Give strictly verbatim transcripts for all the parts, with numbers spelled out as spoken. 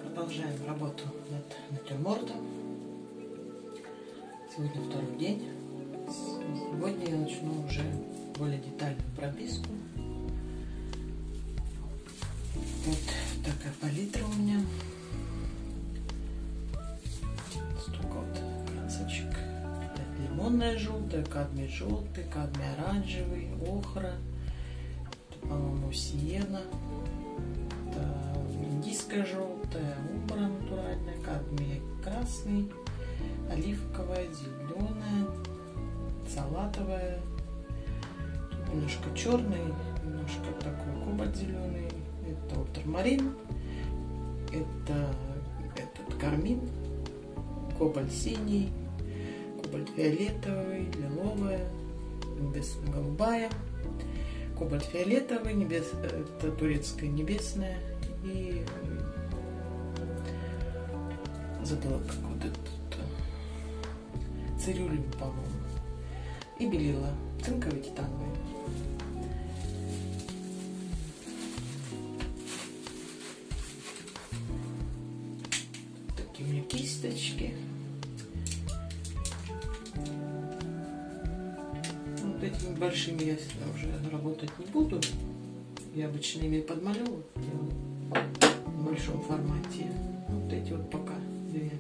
продолжаем работу над натюрмортом. Сегодня второй день. Сегодня я начну уже более детальную прописку. Вот такая палитра у меня. Столько вот красочек. Лимонная желтая, кадмий желтый, кадмий оранжевый, охра. Это, по-моему, сиена. Это индийская желтая, умбра натуральная, кадмий красный, оливковая, зеленая, салатовая. Тут немножко черный, немножко такой кобальт зеленый. Это ультрамарин, это этот кармин, кобальт синий, кобальт фиолетовый, лиловая, небесно-голубая, кобальт фиолетовый, небес, это турецкая небесная и забыла как вот этот цирюльник, по-моему, и белила цинковый, титановый. Такие у меня кисточки. Вот этими большими я уже работать не буду. Я обычно ими подмалевываю в большом формате. Вот эти вот пока две.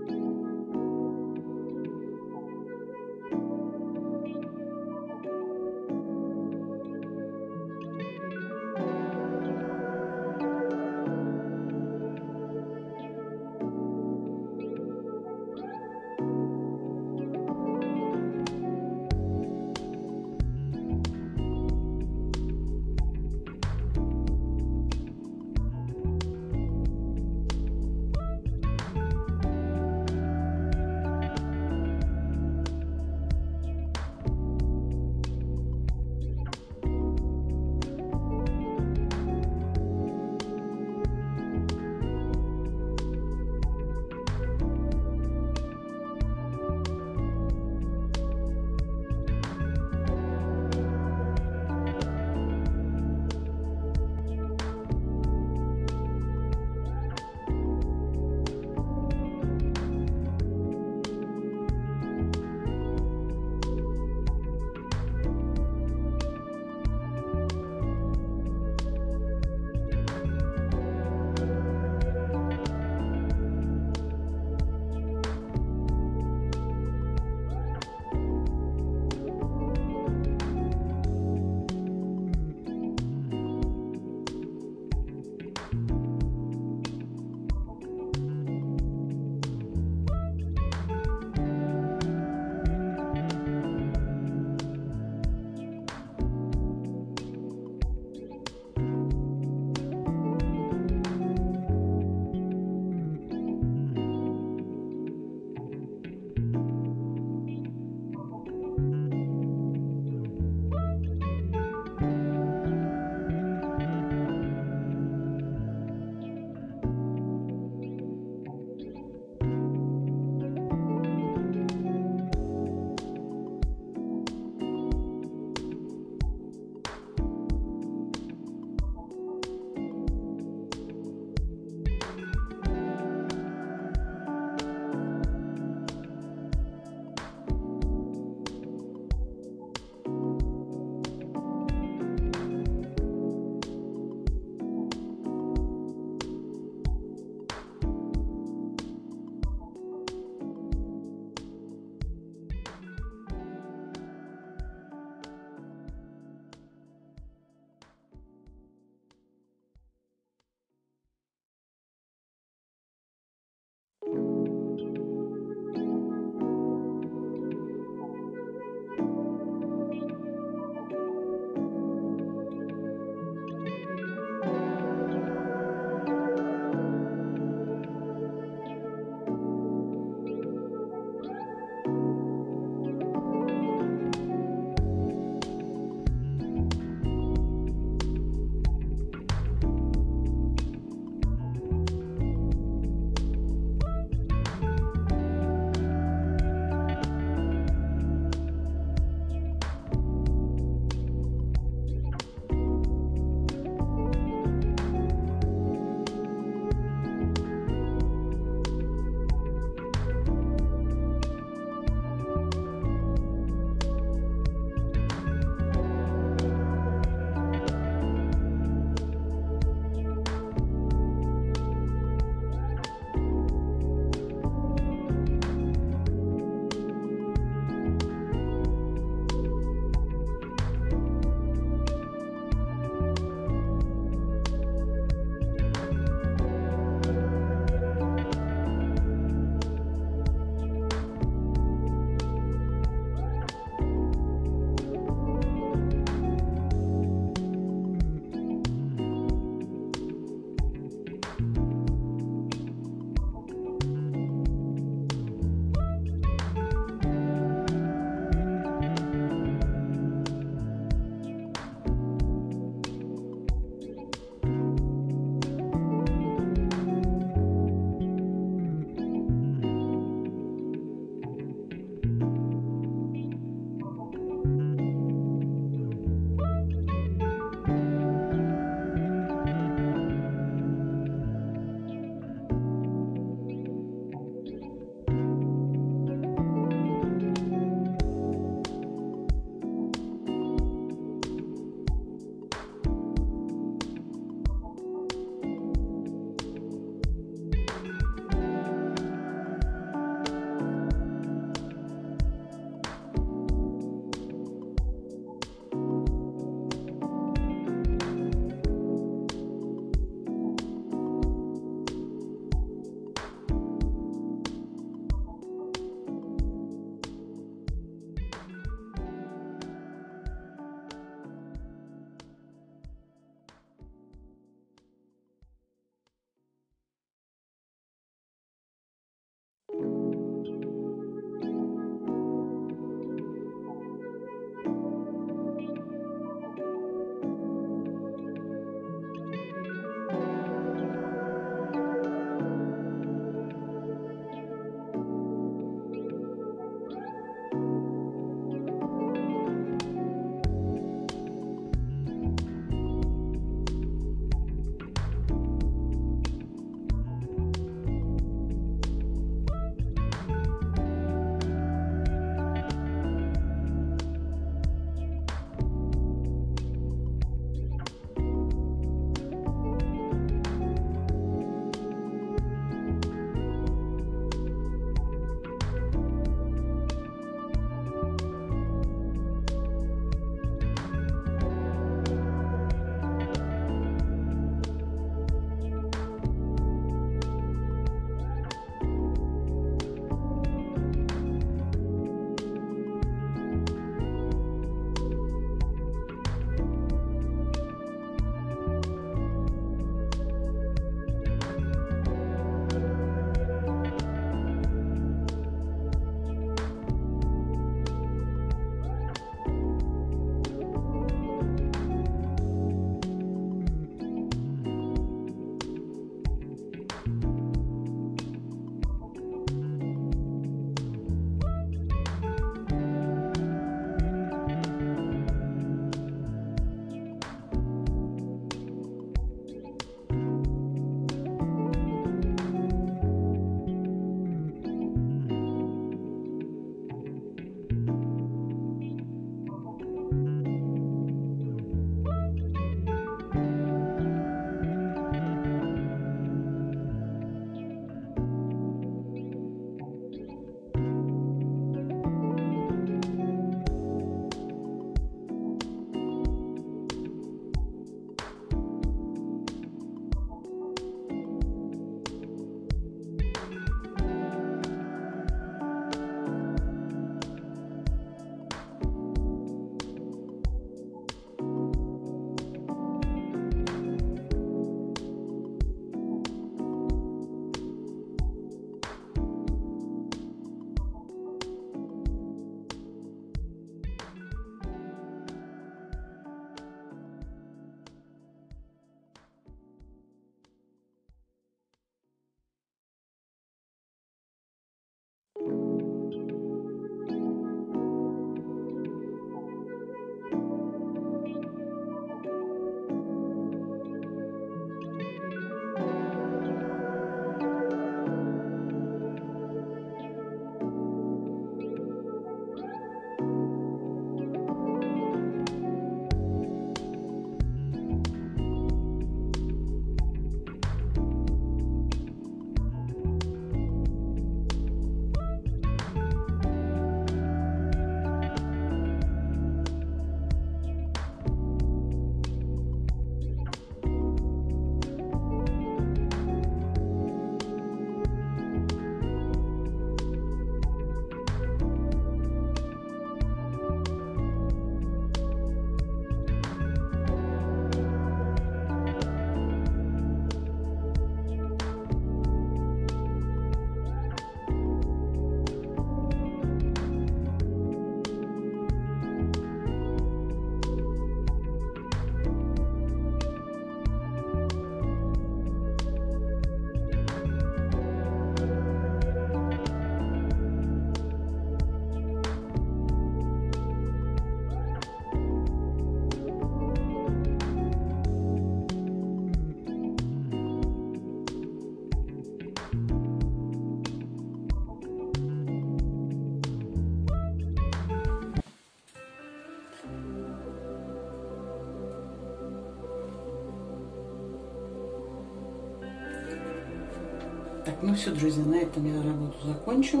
Так, ну все, друзья, на этом я работу закончу.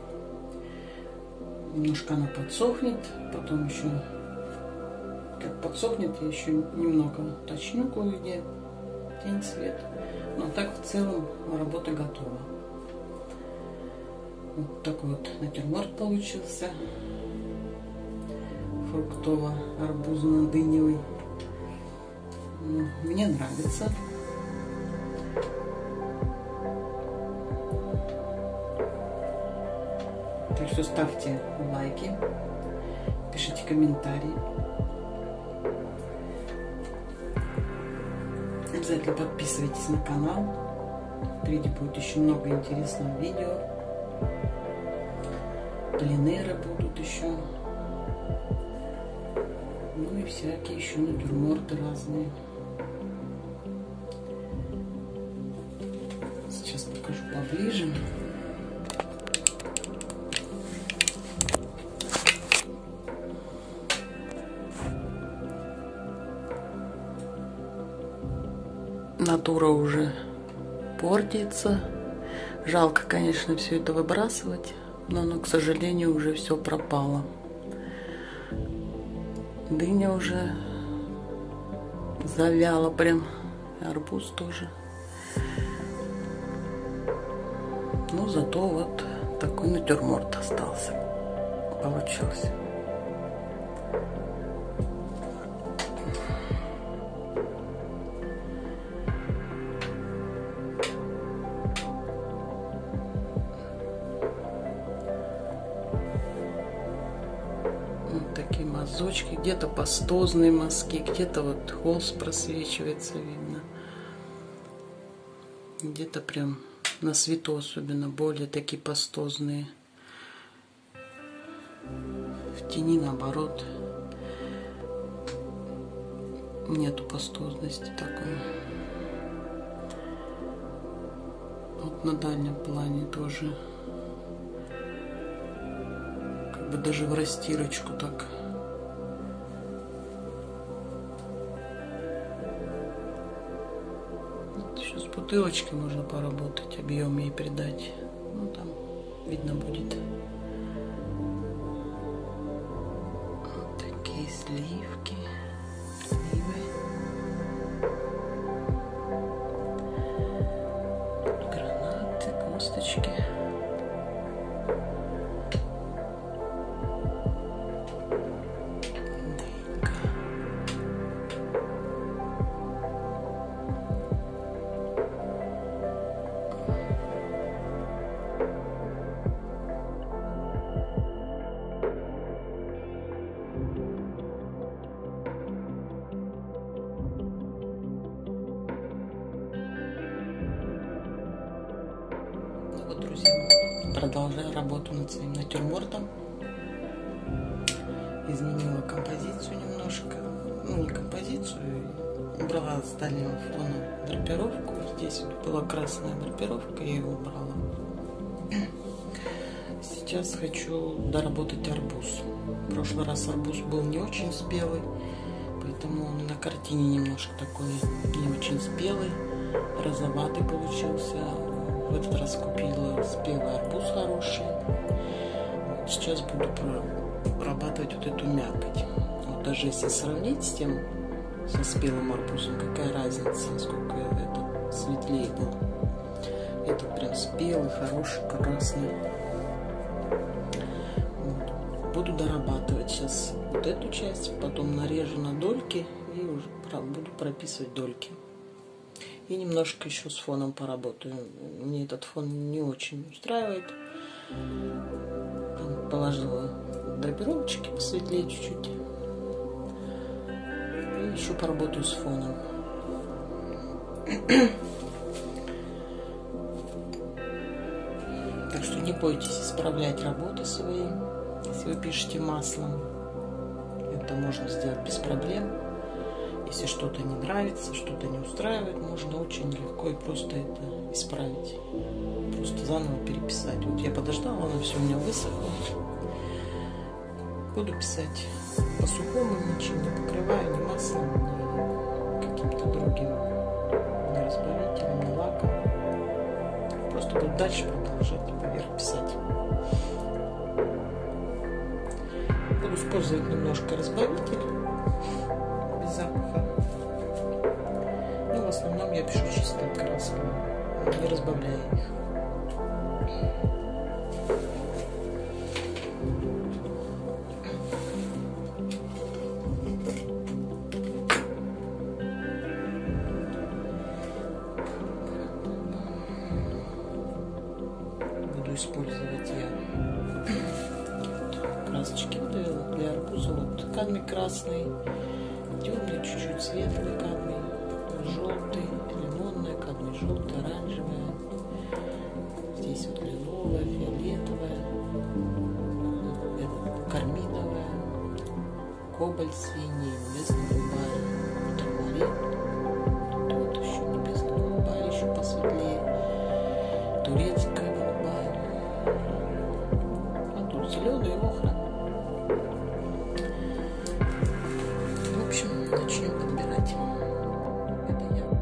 Немножко она подсохнет, потом еще, как подсохнет, я еще немного точню кое-где, тень, свет. Но так в целом работа готова. Вот такой вот натюрморт получился. Фруктово-арбузно-дыневый. Мне нравится. Так что ставьте лайки, пишите комментарии. Обязательно подписывайтесь на канал. Впереди будет еще много интересного видео. Пленеры будут еще. Ну и всякие еще натюрморты разные. Сейчас покажу поближе. Натура уже портится. Жалко, конечно, все это выбрасывать, но оно, к сожалению, уже все пропало. Дыня уже завяла прям, арбуз тоже. Ну, зато вот такой натюрморт остался, получился. Вот такие мазочки, где-то пастозные мазки, где-то вот холст просвечивается, видно. Где-то прям на свету особенно более такие пастозные. В тени наоборот нету пастозности такой. Вот на дальнем плане тоже как бы даже в растирочку так. Еще с бутылочкой можно поработать, объем ей придать. Ну там видно будет. Вот такие сливки. Сливы. Гранаты, косточки. Друзья, продолжаю работу над своим натюрмортом. Изменила композицию немножко, ну не композицию, убрала с дальнего фона драпировку. Здесь вот была красная драпировка, я ее убрала. Сейчас хочу доработать арбуз. В прошлый раз арбуз был не очень спелый, поэтому он на картине немножко такой не очень спелый, розоватый получился. В этот раз купила спелый арбуз хороший. Вот сейчас буду прорабатывать вот эту мякоть. Вот даже если сравнить с тем, со спелым арбузом, какая разница, сколько этот светлее был. Этот прям спелый, хороший, красный. Вот. Буду дорабатывать сейчас вот эту часть, потом нарежу на дольки и уже буду прописывать дольки. И немножко еще с фоном поработаю. Мне этот фон не очень устраивает. Там положила драпировочки посветлее чуть-чуть. И еще поработаю с фоном. Так что не бойтесь исправлять работы свои. Если вы пишете маслом, это можно сделать без проблем. Если что-то не нравится, что-то не устраивает, можно очень легко и просто это исправить. Просто заново переписать. Вот я подождала, оно все у меня высохло. Буду писать по сухому, ничем не покрываю, ни маслом, ни каким-то другим, ни разбавителем, ни лаком. Просто чтобы дальше продолжать поверх писать. Буду использовать немножко разбавитель без запаха. Но в основном я пишу чистым красками, не разбавляя их. Буду использовать я красочки для, для арбуза. Вот кадмий красный, темный, чуть-чуть светлый кадмий, желтый, лимонный, кадмий желтый, оранжевая. Здесь вот лиловая, фиолетовая, карминовая, кобальт синий, небесно-голубая, турмалин. Тут вот еще небесно-голубая, еще посветлее, турецкая голубая, а тут зеленый охра. В общем, начнем подбирать. Это я.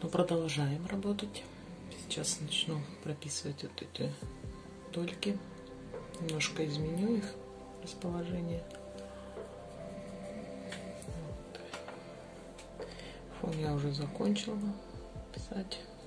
мы продолжаем работать. Сейчас начну прописывать вот эти дольки. Немножко изменю их расположение. Вот. Фон я уже закончила писать.